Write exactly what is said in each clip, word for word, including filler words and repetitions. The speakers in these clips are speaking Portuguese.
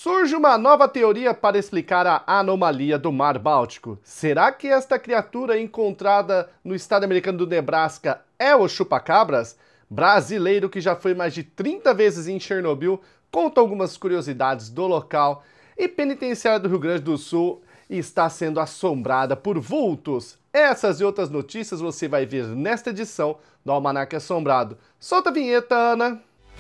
Surge uma nova teoria para explicar a anomalia do Mar Báltico. Será que esta criatura encontrada no estado americano do Nebraska é o chupacabras? Brasileiro que já foi mais de trinta vezes em Chernobyl conta algumas curiosidades do local. E penitenciária do Rio Grande do Sul está sendo assombrada por vultos. Essas e outras notícias você vai ver nesta edição do Almanaque Assombrado. Solta a vinheta, Ana!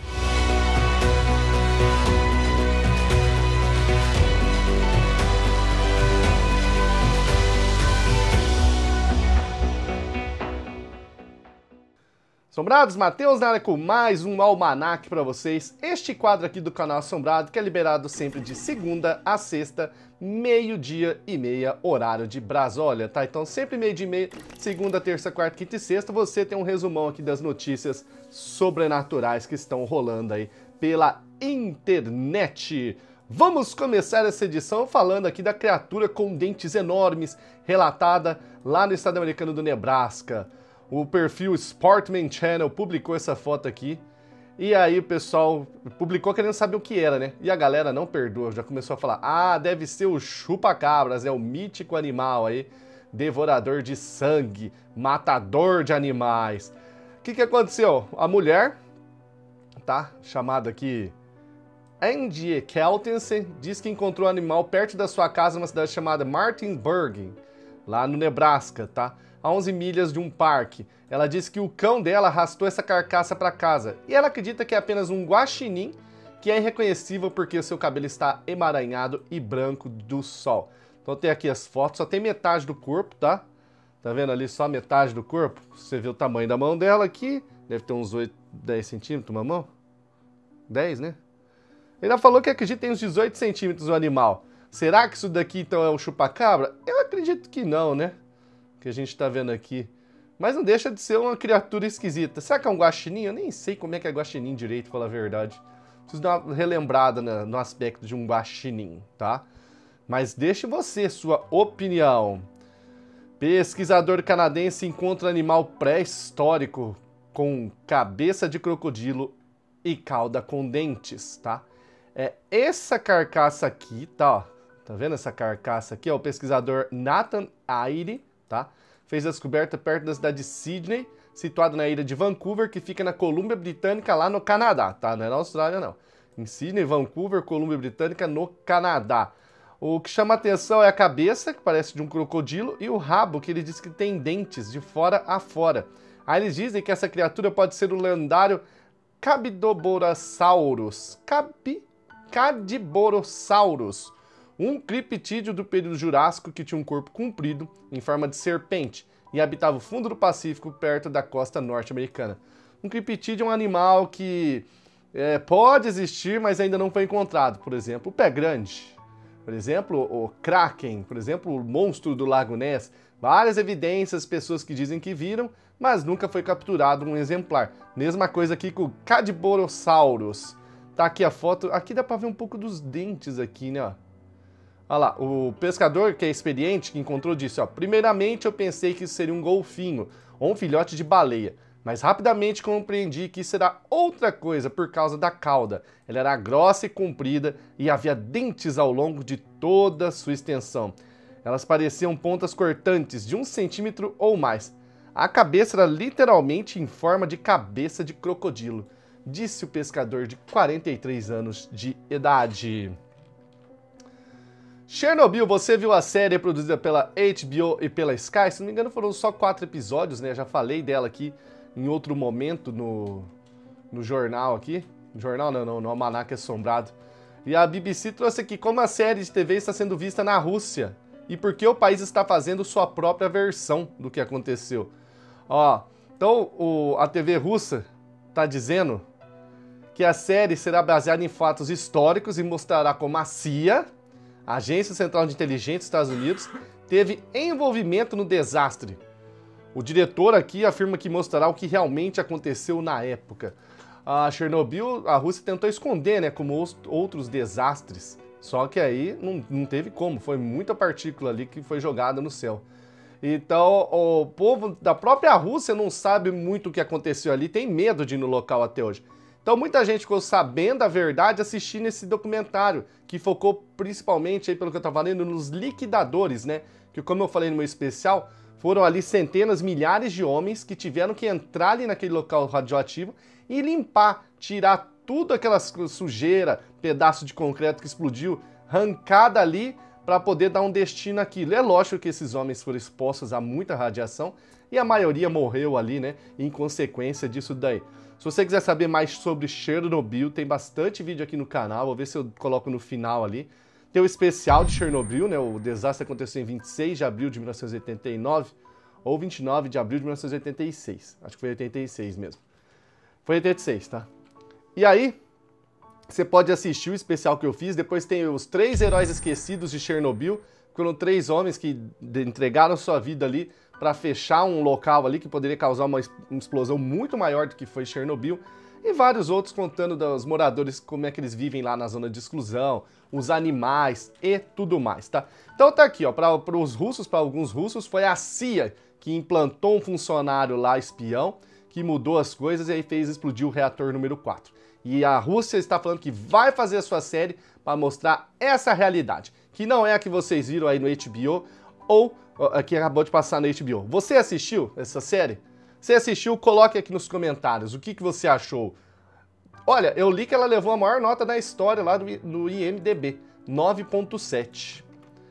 Assombrados, Matheus na área com mais um almanaque para vocês. Este quadro aqui do canal Assombrado que é liberado sempre de segunda a sexta, meio-dia e meia, horário de Brasília, tá? Então sempre meio-dia e meia, segunda, terça, quarta, quinta e sexta, você tem um resumão aqui das notícias sobrenaturais que estão rolando aí pela internet. Vamos começar essa edição falando aqui da criatura com dentes enormes, relatada lá no estado americano do Nebraska. O perfil Sportman Channel publicou essa foto aqui. E aí o pessoal publicou querendo saber o que era, né? E a galera não perdoa, já começou a falar: ah, deve ser o chupacabras, é o mítico animal aí, devorador de sangue, matador de animais. O que que aconteceu? A mulher, tá? Chamada aqui Angie Keltensen, diz que encontrou o animal perto da sua casa numa cidade chamada Martinsburg, lá no Nebraska, tá? A onze milhas de um parque. Ela disse que o cão dela arrastou essa carcaça para casa. E ela acredita que é apenas um guaxinim, que é irreconhecível porque o seu cabelo está emaranhado e branco do sol. Então tem aqui as fotos, só tem metade do corpo, tá? Tá vendo ali só metade do corpo? Você vê o tamanho da mão dela aqui. Deve ter uns oito, dez centímetros uma mão. dez, né? Ela falou que acredita que tem uns dezoito centímetros o animal. Será que isso daqui então é o chupacabra? Eu acredito que não, né? Que a gente tá vendo aqui. Mas não deixa de ser uma criatura esquisita. Será que é um guaxinim? Eu nem sei como é que é guaxinim direito, pra falar a verdade. Preciso dar uma relembrada no, no aspecto de um guaxinim, tá? Mas deixe você sua opinião. Pesquisador canadense encontra animal pré-histórico com cabeça de crocodilo e cauda com dentes, tá? É essa carcaça aqui, tá? Ó, tá vendo essa carcaça aqui? Ó, o pesquisador Nathan Aire, tá? Fez a descoberta perto da cidade de Sydney, situado na ilha de Vancouver, que fica na Colômbia Britânica, lá no Canadá, tá? Não é na Austrália, não. Em Sydney, Vancouver, Colômbia Britânica, no Canadá. O que chama atenção é a cabeça, que parece de um crocodilo, e o rabo, que ele diz que tem dentes de fora a fora. Aí eles dizem que essa criatura pode ser o lendário Cabidoborasaurus. Cabi... Cadiborosaurus. Um criptídeo do período Jurássico que tinha um corpo comprido, em forma de serpente, e habitava o fundo do Pacífico, perto da costa norte-americana. Um criptídeo é um animal que é, pode existir, mas ainda não foi encontrado. Por exemplo, o pé grande. Por exemplo, o Kraken. Por exemplo, o monstro do Lago Ness. Várias evidências, pessoas que dizem que viram, mas nunca foi capturado um exemplar. Mesma coisa aqui com o Cadiborosaurus. Tá aqui a foto. Aqui dá pra ver um pouco dos dentes aqui, né, ó. Olha lá, o pescador que é experiente, que encontrou, disse, ó, primeiramente eu pensei que isso seria um golfinho ou um filhote de baleia, mas rapidamente compreendi que isso era outra coisa por causa da cauda. Ela era grossa e comprida e havia dentes ao longo de toda a sua extensão. Elas pareciam pontas cortantes de um centímetro ou mais. A cabeça era literalmente em forma de cabeça de crocodilo, disse o pescador de quarenta e três anos de idade. Chernobyl, você viu a série produzida pela H B O e pela Sky? Se não me engano foram só quatro episódios, né? Já falei dela aqui em outro momento no, no jornal aqui. No jornal não, não, no Almanaque Assombrado. E a B B C trouxe aqui como a série de T V está sendo vista na Rússia e por que o país está fazendo sua própria versão do que aconteceu. Ó, então o, a T V russa está dizendo que a série será baseada em fatos históricos e mostrará como a C I A, a Agência Central de Inteligência dos Estados Unidos, teve envolvimento no desastre. O diretor aqui afirma que mostrará o que realmente aconteceu na época. A Chernobyl, a Rússia tentou esconder, né, como os outros desastres. Só que aí não, não teve como, foi muita partícula ali que foi jogada no céu. Então o povo da própria Rússia não sabe muito o que aconteceu ali, tem medo de ir no local até hoje. Então muita gente ficou sabendo a verdade assistindo esse documentário, que focou principalmente, aí, pelo que eu estava lendo, nos liquidadores, né? Que como eu falei no meu especial, foram ali centenas, milhares de homens que tiveram que entrar ali naquele local radioativo e limpar, tirar tudo aquela sujeira, pedaço de concreto que explodiu, arrancada ali para poder dar um destino àquilo. É lógico que esses homens foram expostos a muita radiação e a maioria morreu ali, né, em consequência disso daí. Se você quiser saber mais sobre Chernobyl, tem bastante vídeo aqui no canal, vou ver se eu coloco no final ali. Tem o especial de Chernobyl, né, o desastre aconteceu em vinte e seis de abril de mil novecentos e oitenta e nove, ou vinte e nove de abril de mil novecentos e oitenta e seis, acho que foi oitenta e seis mesmo. Foi oitenta e seis, tá? E aí, você pode assistir o especial que eu fiz, depois tem os três heróis esquecidos de Chernobyl, foram três homens que entregaram sua vida ali para fechar um local ali que poderia causar uma explosão muito maior do que foi Chernobyl, e vários outros contando dos moradores, como é que eles vivem lá na zona de exclusão, os animais e tudo mais, tá? Então tá aqui, ó, para os russos, para alguns russos, foi a C I A que implantou um funcionário lá espião, que mudou as coisas e aí fez explodir o reator número quatro. E a Rússia está falando que vai fazer a sua série para mostrar essa realidade, que não é a que vocês viram aí no H B O ou a que acabou de passar no H B O. Você assistiu essa série? Se assistiu, coloque aqui nos comentários o que, que você achou. Olha, eu li que ela levou a maior nota da história lá do, do I M D B, nove ponto sete.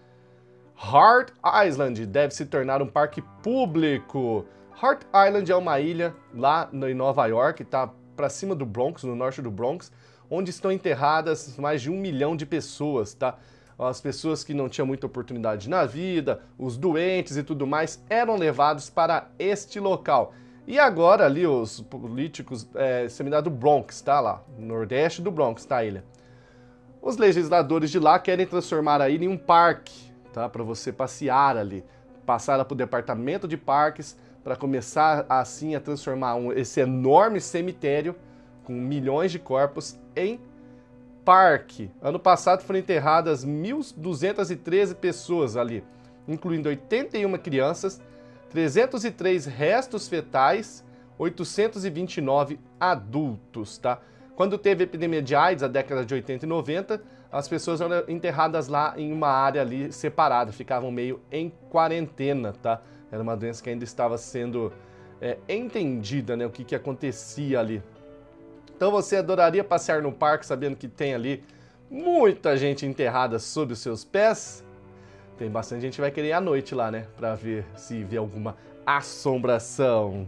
Hart Island deve se tornar um parque público. Hart Island é uma ilha lá em Nova York, tá para cima do Bronx, no norte do Bronx, onde estão enterradas mais de um milhão de pessoas, tá? As pessoas que não tinham muita oportunidade na vida, os doentes e tudo mais, eram levados para este local. E agora ali os políticos, é, seminário do Bronx, tá lá, nordeste do Bronx, tá a ilha. Os legisladores de lá querem transformar a ilha em um parque, tá? Para você passear ali, passar para o departamento de parques, para começar assim a transformar um, esse enorme cemitério com milhões de corpos em parque. Ano passado foram enterradas mil duzentas e treze pessoas ali, incluindo oitenta e uma crianças, trezentos e três restos fetais, oitocentos e vinte e nove adultos, tá? Quando teve a epidemia de AIDS, na década de oitenta e noventa, as pessoas eram enterradas lá em uma área ali separada, ficavam meio em quarentena, tá? Era uma doença que ainda estava sendo é, entendida, né? O que, que acontecia ali. Então você adoraria passear no parque sabendo que tem ali muita gente enterrada sob os seus pés? Tem bastante gente que vai querer ir à noite lá, né? Pra ver se vê alguma assombração.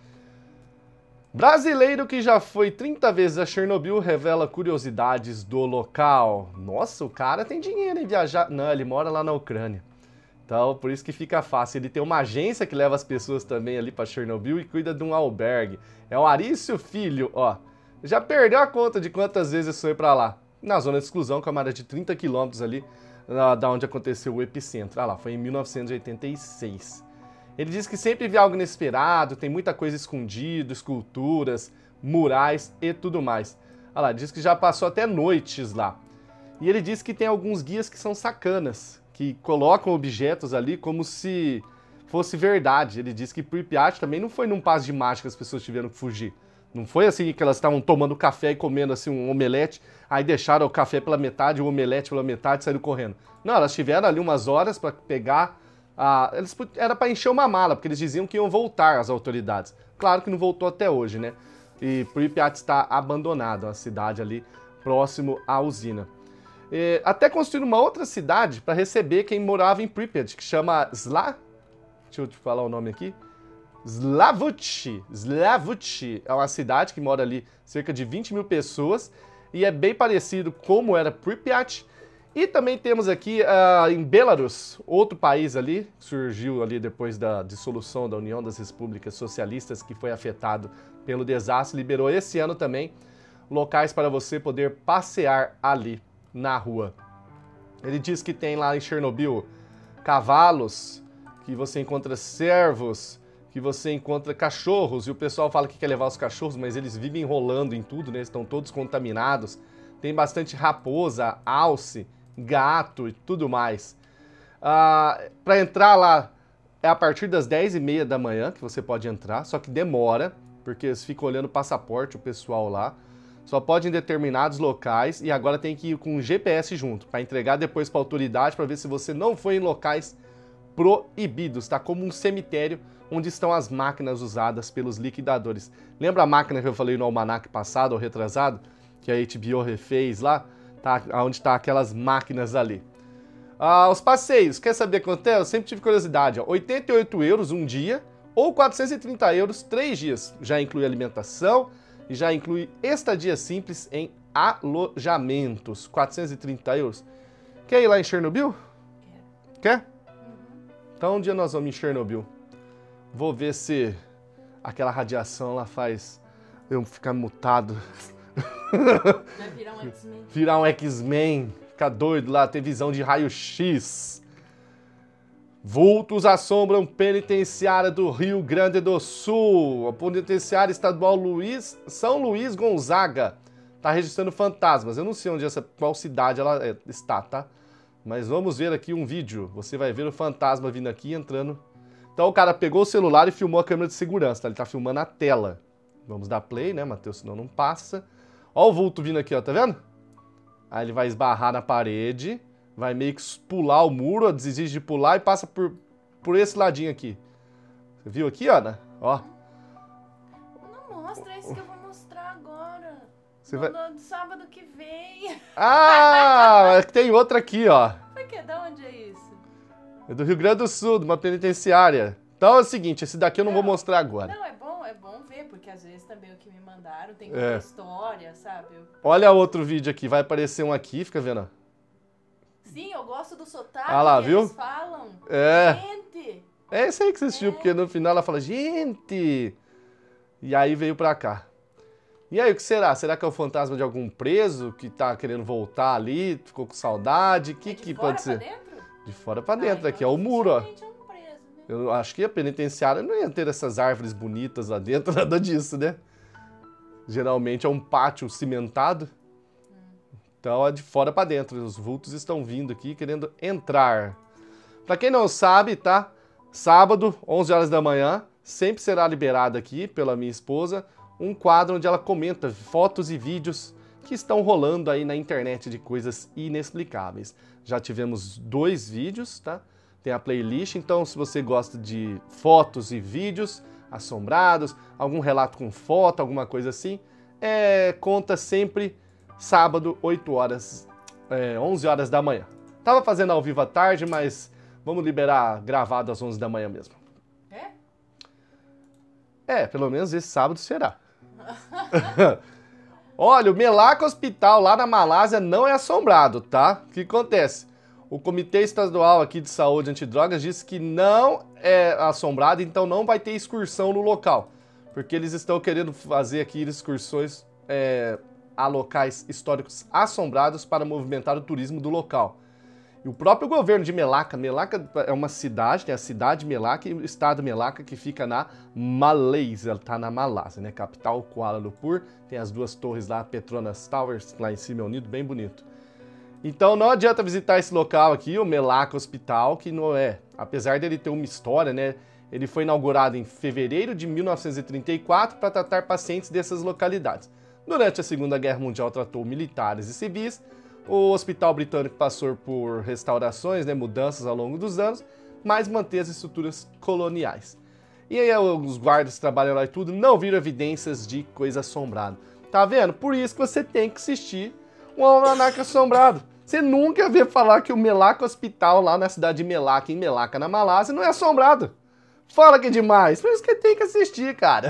Brasileiro que já foi trinta vezes a Chernobyl revela curiosidades do local. Nossa, o cara tem dinheiro em viajar. Não, ele mora lá na Ucrânia. Então, por isso que fica fácil. Ele tem uma agência que leva as pessoas também ali para Chernobyl e cuida de um albergue. É o Arício Filho, ó. Já perdeu a conta de quantas vezes foi para lá. Na zona de exclusão, que é uma área de trinta quilômetros ali, da onde aconteceu o epicentro. Ah lá, foi em mil novecentos e oitenta e seis. Ele diz que sempre vê algo inesperado, tem muita coisa escondida, esculturas, murais e tudo mais. Ah lá, diz que já passou até noites lá. E ele diz que tem alguns guias que são sacanas, que colocam objetos ali como se fosse verdade. Ele diz que Pripyat também não foi num passe de mágica que as pessoas tiveram que fugir. Não foi assim que elas estavam tomando café e comendo assim um omelete, aí deixaram o café pela metade, o omelete pela metade e saíram correndo. Não, elas tiveram ali umas horas para pegar, a... eles... era para encher uma mala, porque eles diziam que iam voltar as autoridades. Claro que não voltou até hoje, né? E Pripyat está abandonada, uma cidade ali próximo à usina. E até construíram uma outra cidade para receber quem morava em Pripyat, que chama Sla... Deixa eu te falar o nome aqui. Slavutchi. Slavutchi é uma cidade que mora ali cerca de vinte mil pessoas e é bem parecido como era Pripyat. E também temos aqui uh, em Belarus, outro país ali, que surgiu ali depois da dissolução da União das Repúblicas Socialistas, que foi afetado pelo desastre, liberou esse ano também locais para você poder passear ali na rua. Ele diz que tem lá em Chernobyl cavalos, que você encontra cervos, que você encontra cachorros, e o pessoal fala que quer levar os cachorros, mas eles vivem enrolando em tudo, né? Eles estão todos contaminados. Tem bastante raposa, alce, gato e tudo mais. Ah, para entrar lá, é a partir das dez e meia da manhã que você pode entrar, só que demora, porque eles ficam olhando o passaporte, o pessoal lá. Só pode em determinados locais e agora tem que ir com um G P S junto, para entregar depois para a autoridade, para ver se você não foi em locais proibidos, tá? Como um cemitério onde estão as máquinas usadas pelos liquidadores. Lembra a máquina que eu falei no almanac passado ou retrasado? Que a H B O refez lá? Tá? Onde tá aquelas máquinas ali. Ah, os passeios, quer saber quanto é? Eu sempre tive curiosidade, ó. oitenta e oito euros um dia ou quatrocentos e trinta euros três dias. Já inclui alimentação e já inclui estadia simples em alojamentos. quatrocentos e trinta euros. Quer ir lá em Chernobyl? Quer? Quer? Então um dia nós vamos em Chernobyl. Vou ver se aquela radiação lá faz eu ficar mutado. Vai virar um X-Men. Virar um X-Men. Ficar doido lá, ter visão de raio-x. Vultos assombram penitenciária do Rio Grande do Sul. A penitenciária estadual Luiz, São Luís Gonzaga tá registrando fantasmas. Eu não sei onde essa, qual cidade ela é, está, tá? Mas vamos ver aqui um vídeo. Você vai ver o fantasma vindo aqui entrando. Então o cara pegou o celular e filmou a câmera de segurança, tá? Ele tá filmando a tela. Vamos dar play, né, Matheus? Senão não passa. Ó o vulto vindo aqui, ó, tá vendo? Aí ele vai esbarrar na parede, vai meio que pular o muro, ó, desiste de pular e passa por, por esse ladinho aqui. Você viu aqui, Ana? Ó. Não mostra isso que eu vou mostrar agora. Você no, vai... no sábado que vem. Ah, tem outra aqui, ó. Por que? Da onde é isso? É do Rio Grande do Sul, de uma penitenciária. Então é o seguinte, esse daqui eu não, não vou mostrar agora. Não, é bom, é bom ver, porque às vezes também o que me mandaram tem É. uma história, sabe? Eu... Olha outro vídeo aqui, vai aparecer um aqui, fica vendo? Sim, eu gosto do sotaque Ah lá, que viu? eles falam. É. Gente! É isso aí que você assistiu, É. porque no final ela fala, gente! E aí veio pra cá. E aí, o que será? Será que é o fantasma de algum preso que tá querendo voltar ali, ficou com saudade? O que, É de que fora pode pra ser? dentro? De fora pra dentro, Ah, aqui é então o muro, ó. dificilmente é um preso, né? Eu acho que a penitenciária não ia ter essas árvores bonitas lá dentro, nada disso, né? Geralmente é um pátio cimentado. Então é de fora pra dentro. Os vultos estão vindo aqui querendo entrar. Pra quem não sabe, tá? Sábado, onze horas da manhã, sempre será liberado aqui pela minha esposa um quadro onde ela comenta fotos e vídeos que estão rolando aí na internet de coisas inexplicáveis. Já tivemos dois vídeos, tá? Tem a playlist, então se você gosta de fotos e vídeos assombrados, algum relato com foto, alguma coisa assim, é, conta sempre sábado, oito horas, é, onze horas da manhã. Tava fazendo ao vivo à tarde, mas vamos liberar gravado às onze da manhã mesmo. É? É, pelo menos esse sábado será. Olha, o Melaka Hospital lá na Malásia não é assombrado, tá? O que acontece? O Comitê Estadual aqui de Saúde Antidrogas disse que não é assombrado, então não vai ter excursão no local. Porque eles estão querendo fazer aqui excursões é, a locais históricos assombrados para movimentar o turismo do local. E o próprio governo de Melaka, Melaka é uma cidade, tem a cidade de Melaka e o estado de Melaka que fica na Malásia, tá na Malásia, né? Capital Kuala Lumpur, tem as duas torres lá, Petronas Towers, lá em cima, unido, bem bonito. Então não adianta visitar esse local aqui, o Melaka Hospital, que não é, apesar dele ter uma história, né? Ele foi inaugurado em fevereiro de mil novecentos e trinta e quatro para tratar pacientes dessas localidades. Durante a Segunda Guerra Mundial tratou militares e civis. O hospital britânico passou por restaurações, né, mudanças ao longo dos anos, mas mantém as estruturas coloniais. E aí os guardas que trabalham lá e tudo não viram evidências de coisa assombrada. Tá vendo? Por isso que você tem que assistir um Almanac Assombrado. Você nunca vê falar que o Melaka Hospital, lá na cidade de Melaka, em Melaka, na Malásia, não é assombrado. Fala que é demais. Por isso que tem que assistir, cara.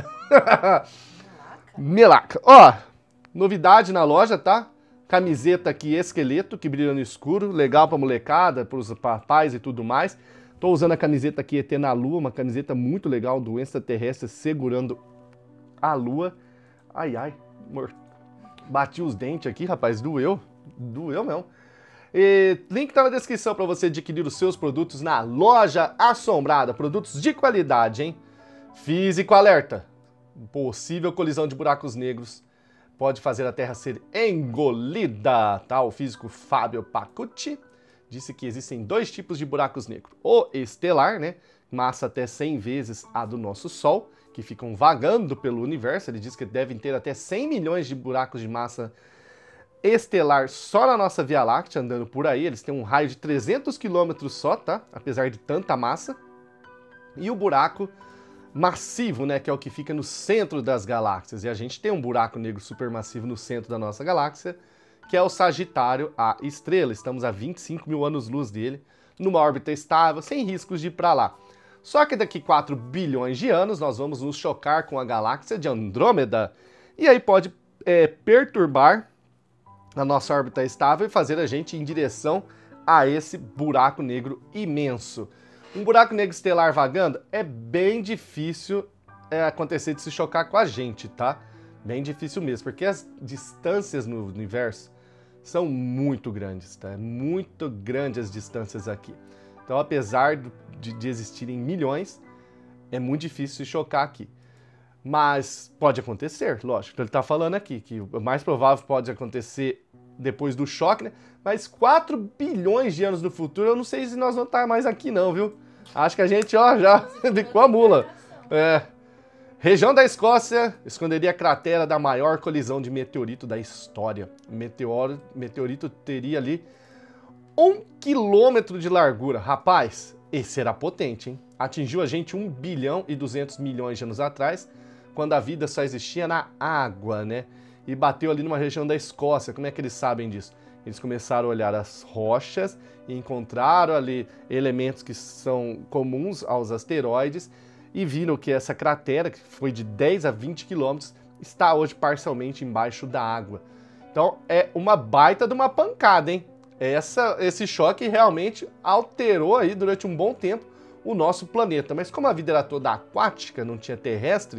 Melaka. Ó, novidade na loja, tá? Camiseta aqui, esqueleto, que brilha no escuro. Legal pra molecada, pros papais e tudo mais. Tô usando a camiseta aqui, E T na Lua. Uma camiseta muito legal do extraterrestre segurando a Lua. Ai, ai. Amor. Bati os dentes aqui, rapaz. Doeu. Doeu mesmo. E link tá na descrição para você adquirir os seus produtos na Loja Assombrada. Produtos de qualidade, hein? Físico alerta. Possível colisão de buracos negros pode fazer a Terra ser engolida, tá? O físico Fábio Pacucci disse que existem dois tipos de buracos negros. O estelar, né? Massa até cem vezes a do nosso Sol, que ficam vagando pelo universo. Ele diz que devem ter até cem milhões de buracos de massa estelar só na nossa Via Láctea, andando por aí. Eles têm um raio de trezentos quilômetros só, tá? Apesar de tanta massa. E o buraco massivo, né, que é o que fica no centro das galáxias. E a gente tem um buraco negro supermassivo no centro da nossa galáxia, que é o Sagitário A estrela. Estamos a vinte e cinco mil anos-luz dele, numa órbita estável, sem riscos de ir para lá. Só que daqui quatro bilhões de anos nós vamos nos chocar com a galáxia de Andrômeda, e aí pode é, perturbar a nossa órbita estável e fazer a gente ir em direção a esse buraco negro imenso. Um buraco negro estelar vagando é bem difícil é, acontecer de se chocar com a gente, tá? Bem difícil mesmo, porque as distâncias no universo são muito grandes, tá? É muito grandes as distâncias aqui. Então, apesar de, de existirem milhões, é muito difícil se chocar aqui. Mas pode acontecer, lógico. Então, ele está falando aqui que o mais provável pode acontecer depois do choque, né? Mas quatro bilhões de anos no futuro, eu não sei se nós vamos estar mais aqui não, viu? Acho que a gente, ó, já ficou a mula. É. Região da Escócia esconderia a cratera da maior colisão de meteorito da história. O meteoro, meteorito teria ali um quilômetro de largura. Rapaz, esse era potente, hein? Atingiu a gente um bilhão e duzentos milhões de anos atrás, quando a vida só existia na água, né? E bateu ali numa região da Escócia. Como é que eles sabem disso? Eles começaram a olhar as rochas e encontraram ali elementos que são comuns aos asteroides e viram que essa cratera, que foi de dez a vinte quilômetros, está hoje parcialmente embaixo da água. Então é uma baita de uma pancada, hein? Essa, esse choque realmente alterou aí durante um bom tempo o nosso planeta. Mas como a vida era toda aquática, não tinha terrestre,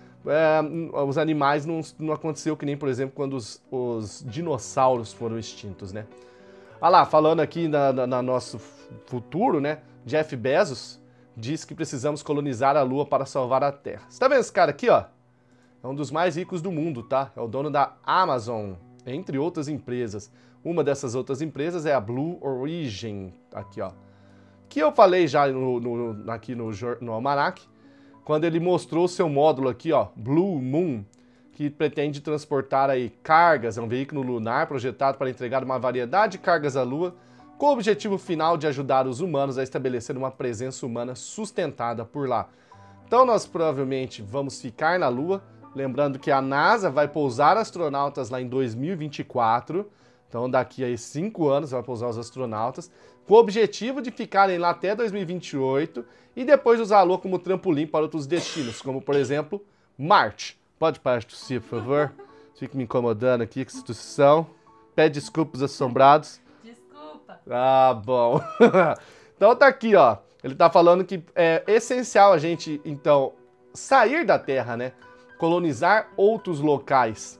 é, os animais não, não aconteceu que nem, por exemplo, quando os, os dinossauros foram extintos, né? Olha lá, falando aqui na, na, na nosso futuro, né? Jeff Bezos diz que precisamos colonizar a Lua para salvar a Terra. Você tá vendo esse cara aqui, ó? É um dos mais ricos do mundo, tá? É o dono da Amazon, entre outras empresas. Uma dessas outras empresas é a Blue Origin, aqui, ó. Que eu falei já no, no, aqui no, no Almanac, quando ele mostrou o seu módulo aqui, ó, Blue Moon, que pretende transportar aí cargas, é um veículo lunar projetado para entregar uma variedade de cargas à Lua, com o objetivo final de ajudar os humanos a estabelecer uma presença humana sustentada por lá. Então nós provavelmente vamos ficar na Lua, lembrando que a NASA vai pousar astronautas lá em dois mil e vinte e quatro, então daqui a cinco anos vai pousar os astronautas, com o objetivo de ficarem lá até dois mil e vinte e oito e depois usar a Lua como trampolim para outros destinos, como por exemplo, Marte. Pode parar de tossir, por favor? Fica me incomodando aqui com essa situação. Pede desculpas assombrados. Desculpa. Ah, bom. Então tá aqui, ó. Ele tá falando que é essencial a gente, então, sair da Terra, né? Colonizar outros locais.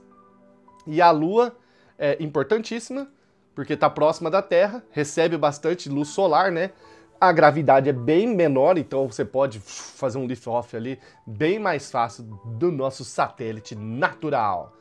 E a Lua é importantíssima, porque tá próxima da Terra, recebe bastante luz solar, né? A gravidade é bem menor, então você pode fazer um lift-off ali bem mais fácil do nosso satélite natural.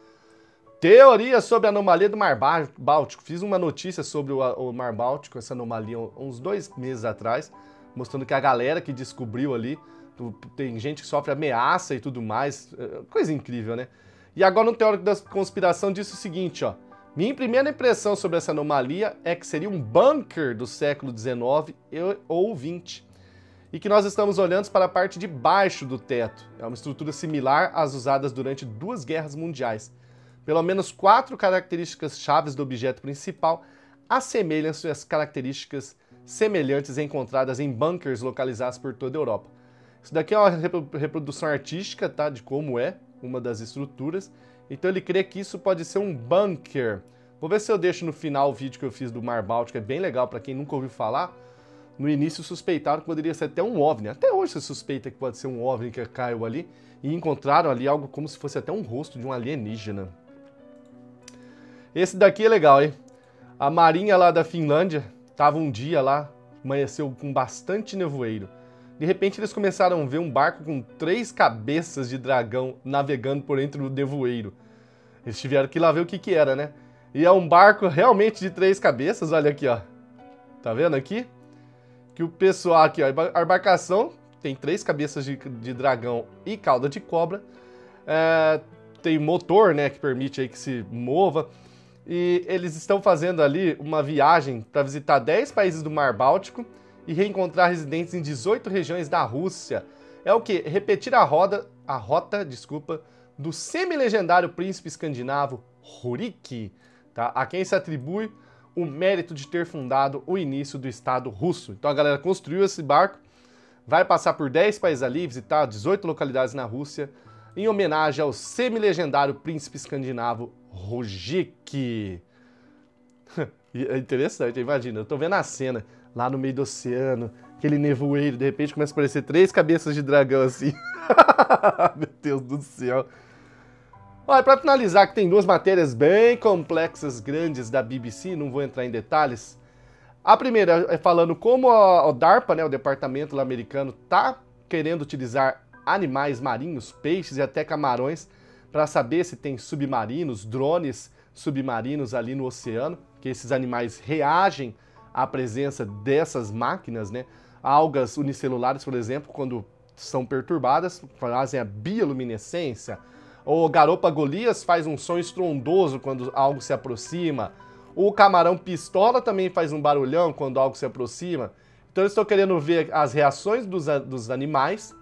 Teoria sobre a anomalia do Mar Báltico. Fiz uma notícia sobre o, o Mar Báltico, essa anomalia, uns dois meses atrás, mostrando que a galera que descobriu ali, tem gente que sofre ameaça e tudo mais, coisa incrível, né? E agora um teórico da conspiração disse o seguinte, ó. Minha primeira impressão sobre essa anomalia é que seria um bunker do século dezenove ou vinte, e que nós estamos olhando para a parte de baixo do teto. É uma estrutura similar às usadas durante duas guerras mundiais. Pelo menos quatro características chaves do objeto principal assemelham-se às características semelhantes encontradas em bunkers localizados por toda a Europa. Isso daqui é uma reprodução artística, tá, de como é uma das estruturas. Então ele crê que isso pode ser um bunker. Vou ver se eu deixo no final o vídeo que eu fiz do Mar Báltico, é bem legal para quem nunca ouviu falar. No início suspeitaram que poderia ser até um OVNI. Até hoje se suspeita que pode ser um OVNI que caiu ali. E encontraram ali algo como se fosse até um rosto de um alienígena. Esse daqui é legal, hein? A marinha lá da Finlândia estava um dia lá, amanheceu com bastante nevoeiro. De repente eles começaram a ver um barco com três cabeças de dragão navegando por entre o nevoeiro. Eles tiveram que ir lá ver o que que era, né? E é um barco realmente de três cabeças, olha aqui, ó. Tá vendo aqui? Que o pessoal aqui, ó, a embarcação tem três cabeças de, de dragão e cauda de cobra. É, tem motor, né, que permite aí que se mova. E eles estão fazendo ali uma viagem para visitar dez países do Mar Báltico e reencontrar residentes em dezoito regiões da Rússia. É o que? Repetir a, roda, a rota desculpa, do semi-legendário príncipe escandinavo Rurik, tá? A quem se atribui o mérito de ter fundado o início do Estado russo. Então a galera construiu esse barco, vai passar por dez países ali, visitar dezoito localidades na Rússia, em homenagem ao semi-legendário príncipe escandinavo Rurik. É interessante, imagina, eu tô vendo a cena lá no meio do oceano, aquele nevoeiro, de repente começa a aparecer três cabeças de dragão assim. Meu Deus do céu. Olha, para finalizar, que tem duas matérias bem complexas, grandes da B B C, não vou entrar em detalhes. A primeira é falando como o DARPA, né, o departamento lá americano, tá querendo utilizar animais marinhos, peixes e até camarões para saber se tem submarinos, drones submarinos ali no oceano, que esses animais reagem à presença dessas máquinas, né? Algas unicelulares, por exemplo, quando são perturbadas, fazem a bioluminescência. O garopa Golias faz um som estrondoso quando algo se aproxima. O camarão pistola também faz um barulhão quando algo se aproxima. Então eu estou querendo ver as reações dos, dos animais,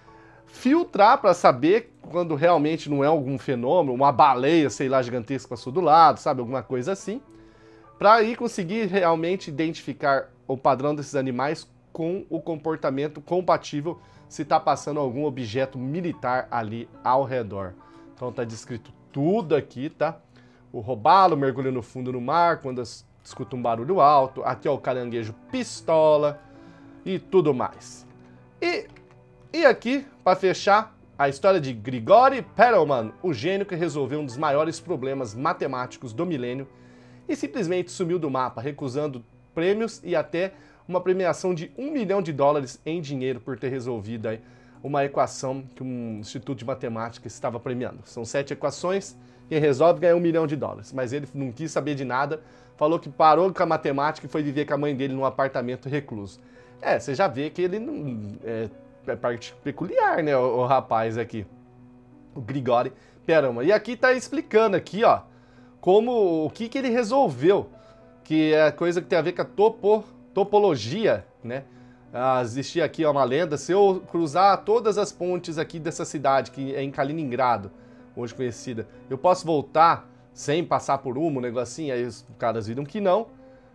filtrar para saber quando realmente não é algum fenômeno, uma baleia, sei lá, gigantesca passou do lado, sabe, alguma coisa assim, para aí conseguir realmente identificar o padrão desses animais com o comportamento compatível se está passando algum objeto militar ali ao redor. Então tá descrito tudo aqui, tá? O robalo mergulha no fundo do mar quando escuta um barulho alto. Aqui é o caranguejo pistola e tudo mais. E, e aqui, para fechar, a história de Grigori Perelman, o gênio que resolveu um dos maiores problemas matemáticos do milênio e simplesmente sumiu do mapa, recusando prêmios e até uma premiação de um milhão de dólares em dinheiro por ter resolvido aí uma equação que um instituto de matemática estava premiando. São sete equações, quem resolve ganha um milhão de dólares. Mas ele não quis saber de nada, falou que parou com a matemática e foi viver com a mãe dele num apartamento recluso. É, você já vê que ele não... É, é parte peculiar, né, o, o rapaz aqui. O Grigori Perelman. E aqui tá explicando aqui, ó, como, o que que ele resolveu, que é coisa que tem a ver com a topo, topologia, né? Ah, existia aqui ó, uma lenda, se eu cruzar todas as pontes aqui dessa cidade, que é em Kaliningrado, hoje conhecida, eu posso voltar sem passar por uma, um negocinho? Aí os caras viram que não,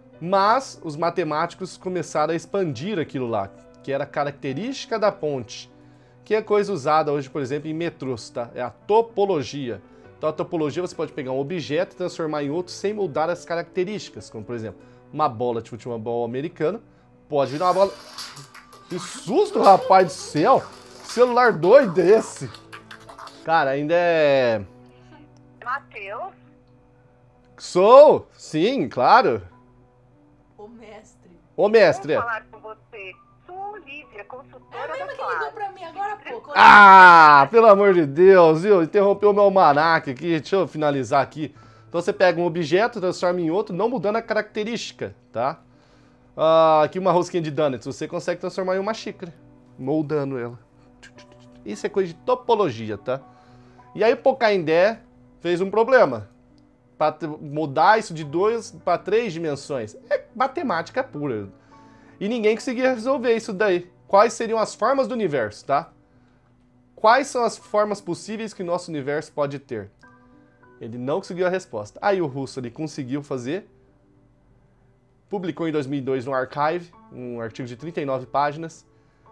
mas os matemáticos começaram a expandir aquilo lá, que era característica da ponte, que é coisa usada hoje, por exemplo, em metrôs, tá? É a topologia. Então a topologia você pode pegar um objeto e transformar em outro sem mudar as características, como por exemplo, uma bola de futebol americano, pode virar uma bola... Que susto, rapaz do céu! Celular doido esse! Cara, ainda é... Matheus? Sou! Sim, claro! O mestre. Ô, mestre! Vou falar com você. Sou Olivia, É consultora a da mesma que ligou Claro. pra mim agora há pouco. Ah, pelo amor de Deus, viu? Interrompeu o meu almanaque aqui, deixa eu finalizar aqui. Então você pega um objeto, transforma em outro, não mudando a característica, tá? Ah, aqui uma rosquinha de donuts, você consegue transformar em uma xícara, moldando ela. Isso é coisa de topologia, tá? E aí o Pocaindé fez um problema. Para mudar isso de duas para três dimensões. É matemática pura. E ninguém conseguia resolver isso daí. Quais seriam as formas do universo, tá? Quais são as formas possíveis que nosso universo pode ter? Ele não conseguiu a resposta. Aí o russo ele conseguiu fazer. Publicou em dois mil e dois no Archive, um artigo de trinta e nove páginas.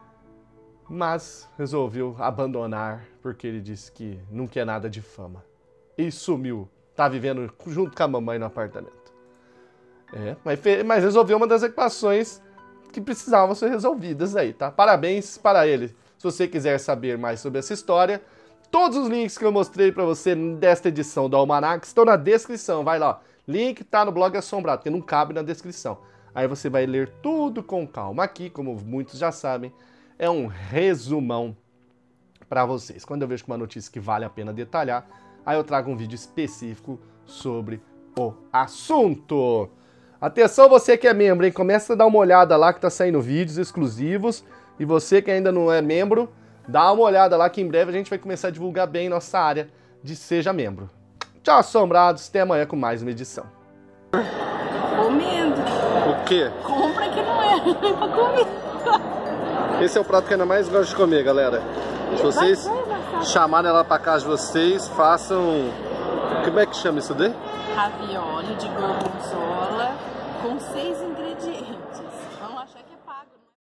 Mas resolveu abandonar porque ele disse que não quer nada de fama. E sumiu. Tá vivendo junto com a mamãe no apartamento. É, mas, fe... mas resolveu uma das equações que precisavam ser resolvidas aí, tá? Parabéns para ele. Se você quiser saber mais sobre essa história, todos os links que eu mostrei para você desta edição do Almanac estão na descrição. Vai lá, ó. Link tá no blog Assombrado, porque não cabe na descrição. Aí você vai ler tudo com calma. Aqui, como muitos já sabem, é um resumão para vocês. Quando eu vejo uma notícia que vale a pena detalhar, aí eu trago um vídeo específico sobre o assunto. Atenção você que é membro, hein? Começa a dar uma olhada lá que tá saindo vídeos exclusivos E você que ainda não é membro, dá uma olhada lá que em breve a gente vai começar a divulgar bem nossa área de Seja Membro. Tchau, assombrados. Até amanhã com mais uma edição. Comendo. O quê? Compra que não é pra comer. Esse é o prato que eu ainda mais gosto de comer, galera. Se vocês chamarem ela pra casa de vocês, façam... Como é que chama isso daí? Ravioli de gorgonzola com seis ingredientes. Vão achar que é pago, né?